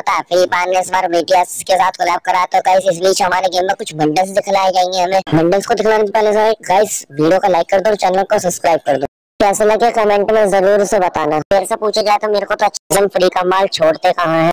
पता है free fire ने इस बार बीटीएस के साथ कोलैब करा, तो गाइस इस बीच हमारे गेम में कुछ बंडल्स दिखलाए जाएंगे हमें। बंडल्स को दिखलाने से पहले गाइस वीडियो को लाइक कर दो और चैनल को सब्सक्राइब कर दो। कैसे लगे कमेंट में जरूर से बताना। मेरे से पूछा जाए तो मेरे को तो अच्छा फ्री का माल छोड़ते कहाँ है।